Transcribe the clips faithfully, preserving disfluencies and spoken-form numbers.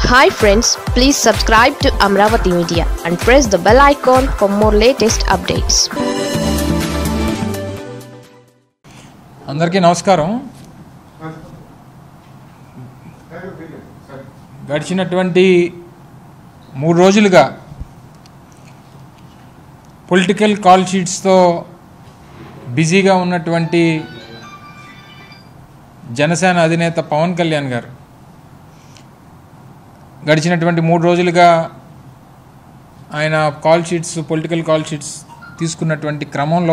Hi friends, please subscribe to Amravati Media and press the bell icon for more latest updates. అందరికీ నమస్కారం. గడిచినటువంటి మూడు రోజులుగా political call షీట్స్తో బిజీగా ఉన్నటువంటి జనసేన అధినేత పవన్ కళ్యాణ్ గారు గడిచినటువంటి మూడు రోజులుగా ఆయన call sheets political call sheets తీసుకున్నటువంటి క్రమంలో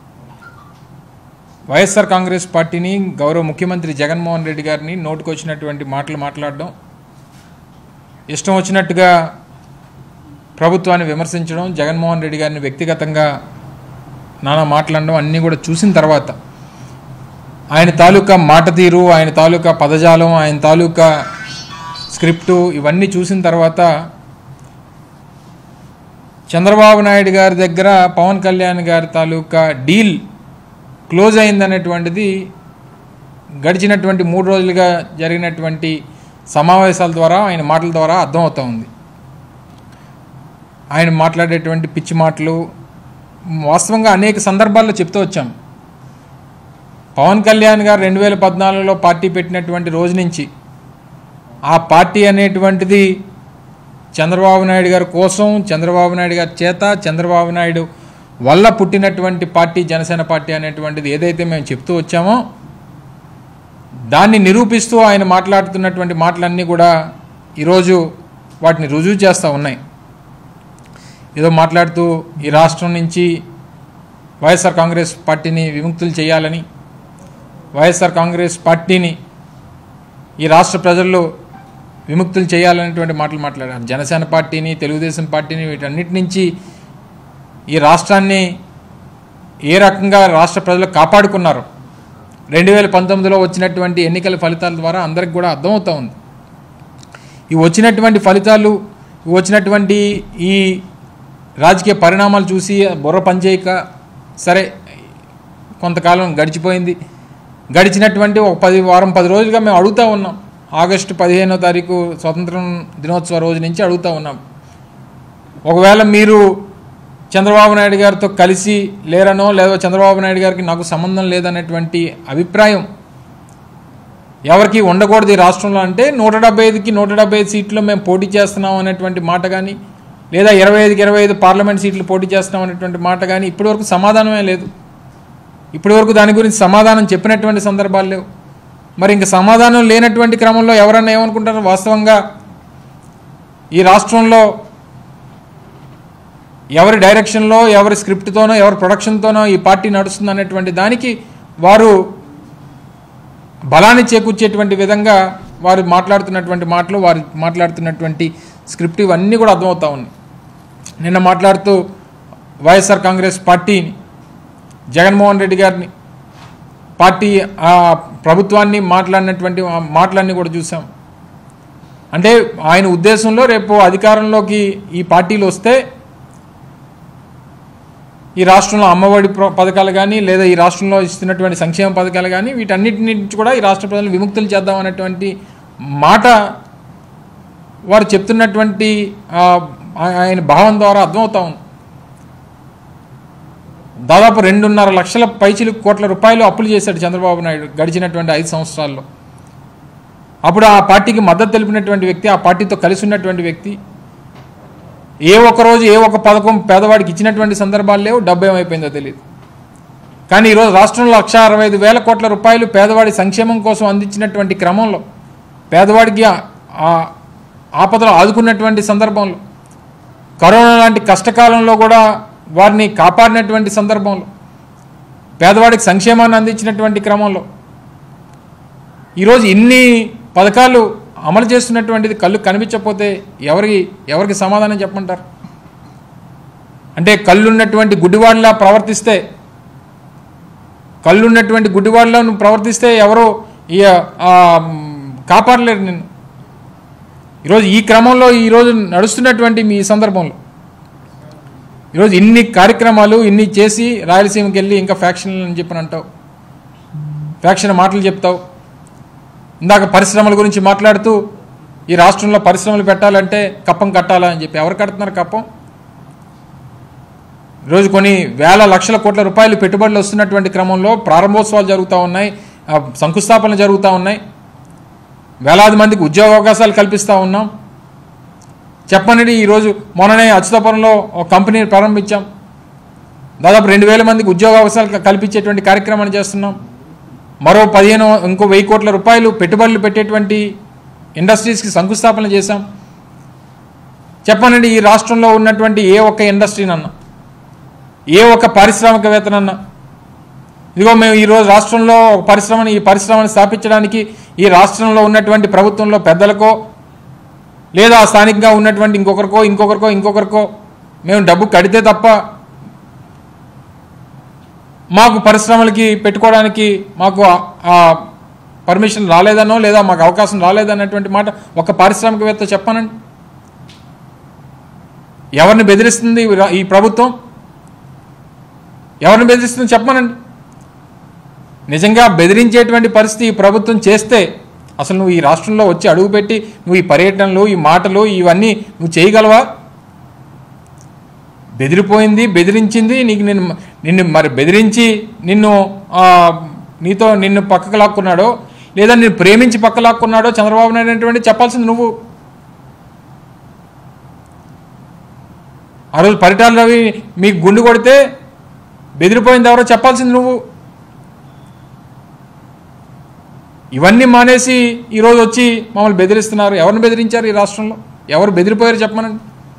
వైఎస్ఆర్ కాంగ్రెస్ పార్టీని గౌరవ ముఖ్యమంత్రి జగన్మోహన్ రెడ్డి గారిని నోటుకొచ్చినటువంటి మాటలు మాట్లాడడం, ఇష్టం వచ్చినట్టుగా ప్రభుత్వాన్ని విమర్శించడం, జగన్మోహన్ రెడ్డి గారిని వ్యక్తిగతంగా నానా మాట్లాడడం అన్నీ కూడా చూసిన తర్వాత ఆయన తాలూకా మాట తీరు, ఆయన తాలూకా పదజాలం, ఆయన తాలూకా స్క్రిప్టు ఇవన్నీ చూసిన తర్వాత చంద్రబాబు నాయుడు గారి దగ్గర పవన్ కళ్యాణ్ గారి తాలూకా డీల్ క్లోజ్ అయిందనేటువంటిది గడిచినటువంటి మూడు రోజులుగా జరిగినటువంటి సమావేశాల ద్వారా ఆయన మాటల ద్వారా అర్థమవుతూ ఉంది. ఆయన మాట్లాడేటువంటి పిచ్చి మాటలు వాస్తవంగా అనేక సందర్భాల్లో చెప్తూ వచ్చాం. పవన్ కళ్యాణ్ గారు రెండు వేల పద్నాలుగులో పార్టీ పెట్టినటువంటి రోజు నుంచి ఆ పార్టీ అనేటువంటిది చంద్రబాబు నాయుడు గారి కోసం, చంద్రబాబు నాయుడు గారి చేత, చంద్రబాబు నాయుడు వల్ల పుట్టినటువంటి పార్టీ జనసేన పార్టీ అనేటువంటిది ఏదైతే మేము చెప్తూ వచ్చామో దాన్ని నిరూపిస్తూ ఆయన మాట్లాడుతున్నటువంటి మాటలన్నీ కూడా ఈరోజు వాటిని రుజువు చేస్తూ ఉన్నాయి. ఏదో మాట్లాడుతూ ఈ రాష్ట్రం నుంచి వైఎస్ఆర్ కాంగ్రెస్ పార్టీని విముక్తులు చేయాలని, వైఎస్ఆర్ కాంగ్రెస్ పార్టీని ఈ రాష్ట్ర ప్రజల్లో విముక్తులు చేయాలనేటువంటి మాటలు మాట్లాడారు. జనసేన పార్టీని, తెలుగుదేశం పార్టీని వీటన్నిటి నుంచి ఈ రాష్ట్రాన్ని ఏ రకంగా రాష్ట్ర ప్రజలు కాపాడుకున్నారు రెండు వేల పంతొమ్మిదిలో వచ్చినటువంటి ఎన్నికల ఫలితాల ద్వారా అందరికి కూడా అర్థమవుతూ ఉంది. ఈ వచ్చినటువంటి ఫలితాలు, వచ్చినటువంటి ఈ రాజకీయ పరిణామాలు చూసి బుర్ర పనిచేయక సరే కొంతకాలం గడిచిపోయింది. గడిచినటువంటి ఒక పది వారం పది రోజులుగా మేము అడుగుతూ ఉన్నాం. ఆగస్టు పదిహేనో తారీఖు స్వతంత్రం దినోత్సవ రోజు నుంచి అడుగుతూ ఉన్నాం. ఒకవేళ మీరు చంద్రబాబు నాయుడు గారితో కలిసి లేరనో, లేదా చంద్రబాబు నాయుడు గారికి నాకు సంబంధం లేదనేటువంటి అభిప్రాయం ఎవరికి ఉండకూడదు ఈ రాష్ట్రంలో అంటే నూట డెబ్బై ఐదుకి నూట డెబ్బై ఐదు సీట్లు మేము పోటీ చేస్తున్నాం అనేటువంటి మాట కానీ, లేదా ఇరవై ఐదుకి ఇరవై ఐదు పార్లమెంట్ సీట్లు పోటీ చేస్తున్నాం అనేటువంటి మాట కానీ ఇప్పటివరకు సమాధానమే లేదు. ఇప్పటివరకు దాని గురించి సమాధానం చెప్పినటువంటి సందర్భాలు లేవు. మరి ఇంక సమాధానం లేనటువంటి క్రమంలో ఎవరన్నా ఏమనుకుంటారు, వాస్తవంగా ఈ రాష్ట్రంలో ఎవరి డైరెక్షన్లో, ఎవరి స్క్రిప్ట్తోనో, ఎవరి ప్రొడక్షన్తోనో ఈ పార్టీ నడుస్తుంది అనేటువంటి దానికి వారు బలాన్ని చేకూర్చేటువంటి విధంగా వారు మాట్లాడుతున్నటువంటి మాటలు, వారు మాట్లాడుతున్నటువంటి స్క్రిప్ట్ ఇవన్నీ కూడా అర్థమవుతా ఉన్నాయి. నిన్న మాట్లాడుతూ వైఎస్ఆర్ కాంగ్రెస్ పార్టీని, జగన్మోహన్ రెడ్డి గారిని, పార్టీ ప్రభుత్వాన్ని మాట్లాడినటువంటి మాటలన్నీ కూడా చూసాం. అంటే ఆయన ఉద్దేశంలో రేపు అధికారంలోకి ఈ పార్టీలు వస్తే ఈ రాష్ట్రంలో అమ్మఒడి పథకాలు కానీ, లేదా ఈ రాష్ట్రంలో ఇస్తున్నటువంటి సంక్షేమ పథకాలు కానీ వీటన్నిటి నుంచి కూడా ఈ రాష్ట్ర ప్రజలను విముక్తులు చేద్దాం అనేటువంటి మాట వారు చెప్తున్నటువంటి ఆయన భావం ద్వారా అర్థమవుతా ఉంది. దాదాపు రెండున్నర లక్షల పైచిలు కోట్ల రూపాయలు అప్పులు చేశాడు చంద్రబాబు నాయుడు గడిచినటువంటి ఐదు సంవత్సరాల్లో. అప్పుడు ఆ పార్టీకి మద్దతు తెలిపినటువంటి వ్యక్తి, ఆ పార్టీతో కలిసి ఉన్నటువంటి వ్యక్తి ఏ ఒక్కరోజు ఏ ఒక్క పథకం పేదవాడికి ఇచ్చినటువంటి సందర్భాలు లేవు. డబ్బు ఏమైపోయిందో తెలియదు. కానీ ఈరోజు రాష్ట్రంలో లక్ష అరవై ఐదు వేల కోట్ల రూపాయలు పేదవాడి సంక్షేమం కోసం అందించినటువంటి క్రమంలో, పేదవాడికి ఆపదలు ఆదుకున్నటువంటి సందర్భంలో, కరోనా లాంటి కష్టకాలంలో కూడా వారిని కాపాడినటువంటి సందర్భంలో, పేదవాడికి సంక్షేమాన్ని అందించినటువంటి క్రమంలో ఈరోజు ఇన్ని పథకాలు అమలు చేస్తున్నటువంటిది కళ్ళు కనిపించకపోతే ఎవరికి ఎవరికి సమాధానం చెప్పమంటారు? అంటే కళ్ళున్నటువంటి గుడ్డివాడిలా ప్రవర్తిస్తే కళ్ళున్నటువంటి గుడ్డివాడిలా నువ్వు ప్రవర్తిస్తే ఎవరో కాపాడలేరు నిన్ను. ఈరోజు ఈ క్రమంలో ఈరోజు నడుస్తున్నటువంటి మీ సందర్భంలో ఈరోజు ఇన్ని కార్యక్రమాలు ఇన్ని చేసి రాయలసీమకి వెళ్ళి ఇంకా ఫ్యాక్షన్ అని చెప్పని అంటావు, ఫ్యాక్షన్ మాటలు చెప్తావు. ఇందాక పరిశ్రమల గురించి మాట్లాడుతూ ఈ రాష్ట్రంలో పరిశ్రమలు పెట్టాలంటే కప్పం కట్టాలా అని చెప్పి. ఎవరు కడుతున్నారు కప్పం? ఈరోజు కొన్ని వేల లక్షల కోట్ల రూపాయలు పెట్టుబడులు వస్తున్నటువంటి క్రమంలో ప్రారంభోత్సవాలు జరుగుతూ ఉన్నాయి, శంకుస్థాపనలు జరుగుతూ ఉన్నాయి, వేలాది మందికి ఉద్యోగ అవకాశాలు కల్పిస్తూ ఉన్నాం. చెప్పండి, ఈరోజు మొన్ననే అచ్యుతాపురంలో ఒక కంపెనీని ప్రారంభించాం. దాదాపు రెండు వేల మందికి ఉద్యోగ అవకాశాలు కల్పించేటువంటి కార్యక్రమాన్ని చేస్తున్నాం. మరో పదిహేను ఇంకో వెయ్యి కోట్ల రూపాయలు పెట్టుబడులు పెట్టేటువంటి ఇండస్ట్రీస్కి శంకుస్థాపన చేశాం. చెప్పనండి, ఈ రాష్ట్రంలో ఉన్నటువంటి ఏ ఒక్క ఇండస్ట్రీనన్నా, ఏ ఒక్క పారిశ్రామికవేత్తనన్నా ఇదిగో మేము ఈరోజు రాష్ట్రంలో ఒక పరిశ్రమని ఈ పరిశ్రమని స్థాపించడానికి ఈ రాష్ట్రంలో ఉన్నటువంటి ప్రభుత్వంలో పెద్దలకో లేదా స్థానికంగా ఉన్నటువంటి ఇంకొకరికో ఇంకొకరికో ఇంకొకరికో మేము డబ్బు కడితే తప్ప మాకు పరిశ్రమలకి పెట్టుకోవడానికి మాకు పర్మిషన్ రాలేదనో లేదా మాకు అవకాశం రాలేదన్నటువంటి మాట ఒక పారిశ్రామికవేత్త చెప్పానండి. ఎవరిని బెదిరిస్తుంది ఈ ప్రభుత్వం? ఎవరిని బెదిరిస్తుంది చెప్పానండి. నిజంగా బెదిరించేటువంటి పరిస్థితి ఈ ప్రభుత్వం చేస్తే అసలు నువ్వు ఈ రాష్ట్రంలో వచ్చి అడుగుపెట్టి నువ్వు ఈ పర్యటనలు ఈ మాటలు ఇవన్నీ నువ్వు చేయగలవా? బెదిరిపోయింది, బెదిరించింది నీకు. నిన్ను నిన్ను మరి బెదిరించి నిన్ను నీతో నిన్ను పక్కకు లాక్కున్నాడో లేదా నిన్ను ప్రేమించి పక్క లాక్కున్నాడో చంద్రబాబు నాయుడు అనేటువంటి చెప్పాల్సింది నువ్వు. ఆ రోజు పరిటాల రవి మీకు గుండు కొడితే బెదిరిపోయింది ఎవరో చెప్పాల్సింది నువ్వు. ఇవన్నీ మానేసి ఈరోజు వచ్చి మమ్మల్ని బెదిరిస్తున్నారు. ఎవరిని బెదిరించారు ఈ రాష్ట్రంలో? ఎవరు బెదిరిపోయారు చెప్పమనండి.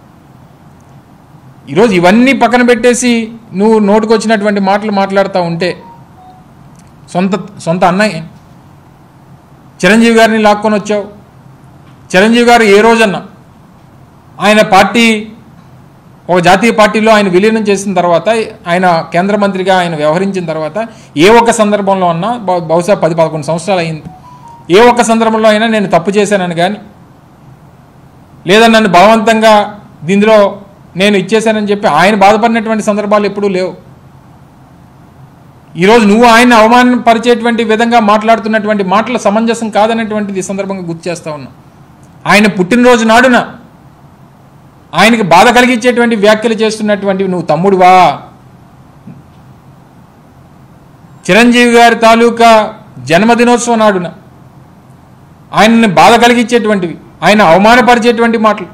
ఈరోజు ఇవన్నీ పక్కన పెట్టేసి నువ్వు నోటుకొచ్చినటువంటి మాటలు మాట్లాడుతూ ఉంటే సొంత సొంత అన్నయ్య చిరంజీవి గారిని లాక్కొని వచ్చావు. చిరంజీవి గారు ఏ రోజన్నా ఆయన పార్టీ ఒక జాతీయ పార్టీలో ఆయన విలీనం చేసిన తర్వాత ఆయన కేంద్ర మంత్రిగా ఆయన వ్యవహరించిన తర్వాత ఏ ఒక్క సందర్భంలో అన్నా బహుశా పది పదకొండు సంవత్సరాలు అయింది, ఏ ఒక్క సందర్భంలో అయినా నేను తప్పు చేశానని కానీ లేదా నన్ను బలవంతంగా దీనిలో నేను ఇచ్చేశానని చెప్పి ఆయన బాధపడినటువంటి సందర్భాలు ఎప్పుడూ లేవు. ఈరోజు నువ్వు ఆయన అవమానపరిచేటువంటి విధంగా మాట్లాడుతున్నటువంటి మాటల సమంజసం కాదనేటువంటిది ఈ సందర్భంగా గుర్తు చేస్తా ఉన్నా. ఆయన పుట్టినరోజు నాడున ఆయనకి బాధ కలిగించేటువంటి వ్యాఖ్యలు చేస్తున్నటువంటివి నువ్వు తమ్ముడువా? చిరంజీవి గారి తాలూకా జన్మదినోత్సవం నాడున ఆయనని బాధ కలిగించేటువంటివి, ఆయన అవమానపరిచేటువంటి మాటలు,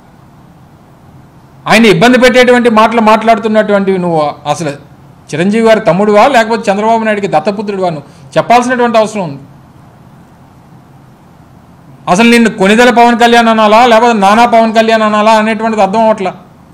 ఆయన ఇబ్బంది పెట్టేటువంటి మాటలు మాట్లాడుతున్నటువంటివి నువ్వు అసలు చిరంజీవి గారి తమ్ముడువా లేకపోతే చంద్రబాబు నాయుడికి దత్తపుత్రుడువా? నువ్వు చెప్పాల్సినటువంటి అవసరం ఉంది. అసలు నిన్ను కొనిదెల పవన్ కళ్యాణ్ అనాలా లేకపోతే నానా పవన్ కళ్యాణ్ అనాలా అనేటువంటిది అర్థం అవట్లా.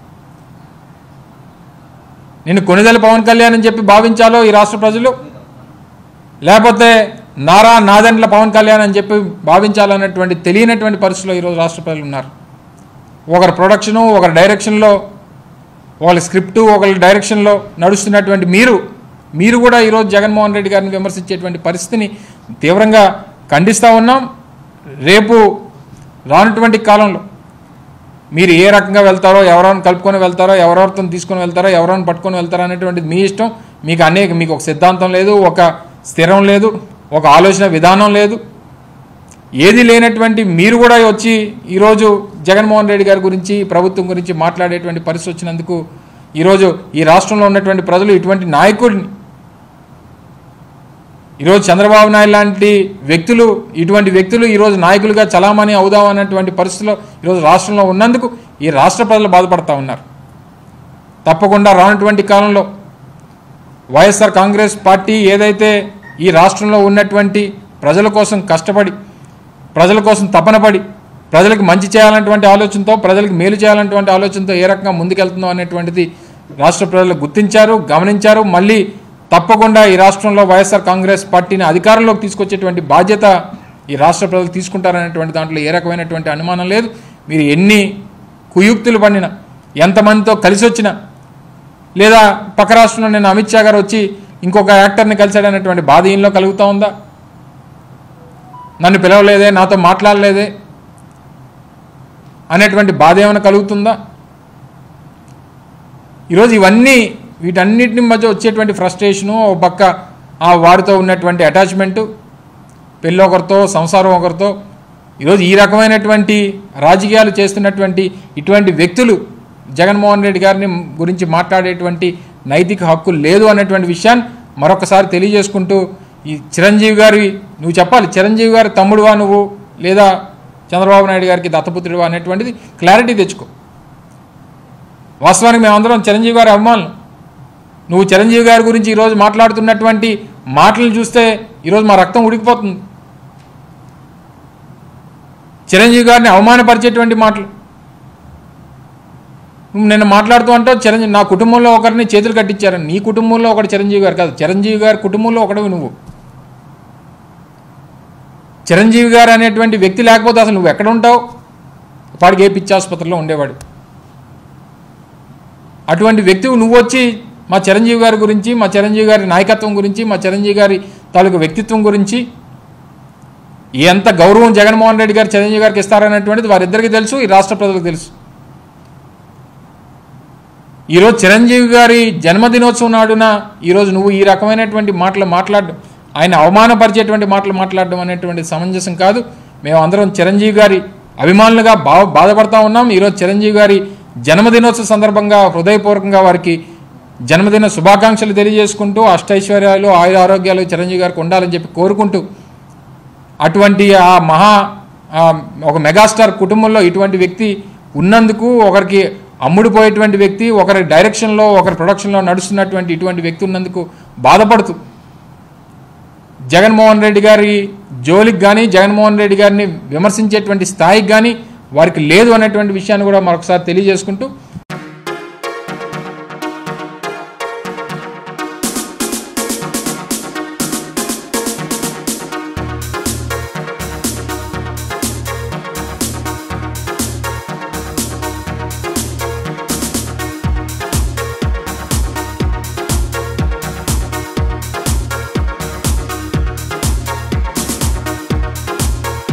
నిన్ను కొనిదెల పవన్ కళ్యాణ్ అని చెప్పి భావించాలో ఈ రాష్ట్ర ప్రజలు, లేకపోతే నారా నాదెండ్ల పవన్ కళ్యాణ్ అని చెప్పి భావించాలన్నటువంటి తెలియనటువంటి పరిస్థితిలో ఈరోజు రాష్ట్ర ప్రజలు ఉన్నారు. ఒకరి ప్రొడక్షను ఒకరి డైరెక్షన్లో ఒకరి స్క్రిప్టు ఒకరి డైరెక్షన్లో నడుస్తున్నటువంటి మీరు మీరు కూడా ఈరోజు జగన్మోహన్ రెడ్డి గారిని విమర్శించేటువంటి పరిస్థితిని తీవ్రంగా ఖండిస్తూ ఉన్నాం. రేపు రానటువంటి కాలంలో మీరు ఏ రకంగా వెళ్తారో, ఎవరెవరిని కలుపుకొని వెళ్తారో, ఎవరెవరితో తీసుకొని వెళ్తారో, ఎవరెవరిని పట్టుకొని వెళ్తారో అనేటువంటిది మీ ఇష్టం. మీకు అనేక మీకు ఒక సిద్ధాంతం లేదు, ఒక స్థిరం లేదు, ఒక ఆలోచన విధానం లేదు, ఏది లేనటువంటి మీరు కూడా వచ్చి ఈరోజు జగన్మోహన్ రెడ్డి గారి గురించి ప్రభుత్వం గురించి మాట్లాడేటువంటి పరిస్థితి వచ్చినందుకు ఈరోజు ఈ రాష్ట్రంలో ఉన్నటువంటి ప్రజలు ఇటువంటి నాయకుడిని, ఈరోజు చంద్రబాబు నాయుడు లాంటి వ్యక్తులు ఇటువంటి వ్యక్తులు ఈరోజు నాయకులుగా చలామణి అవుదాం అన్నటువంటి పరిస్థితిలో ఈరోజు రాష్ట్రంలో ఉన్నందుకు ఈ రాష్ట్ర ప్రజలు బాధపడుతూ ఉన్నారు. తప్పకుండా రానటువంటి కాలంలో వైఎస్ఆర్ కాంగ్రెస్ పార్టీ ఏదైతే ఈ రాష్ట్రంలో ఉన్నటువంటి ప్రజల కోసం కష్టపడి ప్రజల కోసం తపనపడి ప్రజలకు మంచి చేయాలన్నటువంటి ఆలోచనతో ప్రజలకు మేలు చేయాలన్నటువంటి ఆలోచనతో ఏ రకంగా ముందుకెళ్తుందో అనేటువంటిది రాష్ట్ర ప్రజలు గుర్తించారు, గమనించారు. మళ్ళీ తప్పకుండా ఈ రాష్ట్రంలో వైఎస్ఆర్ కాంగ్రెస్ పార్టీని అధికారంలోకి తీసుకొచ్చేటువంటి బాధ్యత ఈ రాష్ట్ర ప్రజలు తీసుకుంటారనేటువంటి దాంట్లో ఏ రకమైనటువంటి అనుమానం లేదు. మీరు ఎన్ని కుయుక్తులు పడినా, ఎంతమందితో కలిసి వచ్చినా, లేదా పక్క రాష్ట్రంలో నేను అమిత్ షా గారు వచ్చి ఇంకొక యాక్టర్ని కలిశాడనేటువంటి బాధ ఈయనలో కలుగుతూ ఉందా? నన్ను పిలవలేదే, నాతో మాట్లాడలేదే అనేటువంటి బాధ ఏమైనా కలుగుతుందా? ఈరోజు ఇవన్నీ వీటన్నిటిని మధ్య వచ్చేటువంటి ఫ్రస్ట్రేషను, ఒక పక్క ఆ వారితో ఉన్నటువంటి అటాచ్మెంటు, పెళ్ళి ఒకరితో సంసారం ఒకరితో ఈరోజు ఈ రకమైనటువంటి రాజకీయాలు చేస్తున్నటువంటి ఇటువంటి వ్యక్తులు జగన్మోహన్ రెడ్డి గారిని గురించి మాట్లాడేటువంటి నైతిక హక్కు లేదు అన్నటువంటి విషయాన్ని మరొకసారి తెలియజేసుకుంటూ, ఈ చిరంజీవి గారి నువ్వు చెప్పాలి, చిరంజీవి గారి తమ్ముడువా నువ్వు లేదా చంద్రబాబు నాయుడు గారికి దత్తపుత్రుడువా అనేటువంటిది క్లారిటీ తెచ్చుకో. వాస్తవానికి మేమందరం చిరంజీవి గారి అభిమానులు. నువ్వు చిరంజీవి గారి గురించి ఈరోజు మాట్లాడుతున్నటువంటి మాటలు చూస్తే ఈరోజు మా రక్తం ఉడికిపోతుంది. చిరంజీవి గారిని అవమానపరిచేటువంటి మాటలు నువ్వు నిన్న మాట్లాడుతూ అంటావు. చిరంజీవి నా కుటుంబంలో ఒకరిని చేతులు కట్టించారని. నీ కుటుంబంలో ఒకటి చిరంజీవి గారు కాదు, చిరంజీవి గారి కుటుంబంలో ఒకటివి నువ్వు. చిరంజీవి గారు అనేటువంటి వ్యక్తి లేకపోతే అసలు నువ్వు ఎక్కడ ఉంటావు? వాడికి ఏ పిచ్చి ఆసుపత్రిలో ఉండేవాడు. అటువంటి వ్యక్తివి నువ్వు వచ్చి మా చిరంజీవి గారి గురించి, మా చిరంజీవి గారి నాయకత్వం గురించి, మా చిరంజీవి గారి తాలూకు వ్యక్తిత్వం గురించి ఎంత గౌరవం జగన్మోహన్ రెడ్డి గారు చిరంజీవి గారికి ఇస్తారనేటువంటిది వారిద్దరికీ తెలుసు, ఈ రాష్ట్ర ప్రజలకు తెలుసు. ఈరోజు చిరంజీవి గారి జన్మదినోత్సవం నాడున ఈరోజు నువ్వు ఈ రకమైనటువంటి మాటలు మాట్లాడడం, ఆయన అవమానపరిచేటువంటి మాటలు మాట్లాడడం అనేటువంటి సమంజసం కాదు. మేము అందరం చిరంజీవి గారి అభిమానులుగా బా బాధపడతా ఉన్నాం. ఈరోజు చిరంజీవి గారి జన్మదినోత్సవ సందర్భంగా హృదయపూర్వకంగా వారికి జన్మదిన శుభాకాంక్షలు తెలియజేసుకుంటూ, అష్టైశ్వర్యాలు ఆయుర ఆరోగ్యాలు చిరంజీవి గారికి ఉండాలని చెప్పి కోరుకుంటూ, అటువంటి ఆ మహా ఒక మెగాస్టార్ కుటుంబంలో ఇటువంటి వ్యక్తి ఉన్నందుకు, ఒకరికి అమ్ముడుపోయేటువంటి వ్యక్తి, ఒకరి డైరెక్షన్లో ఒకరి ప్రొడక్షన్లో నడుస్తున్నటువంటి ఇటువంటి వ్యక్తి ఉన్నందుకు బాధపడుతూ, జగన్మోహన్ రెడ్డి గారి జోలికి కానీ జగన్మోహన్ రెడ్డి గారిని విమర్శించేటువంటి స్థాయికి కానీ వారికి లేదు అనేటువంటి విషయాన్ని కూడా మరొకసారి తెలియజేసుకుంటూ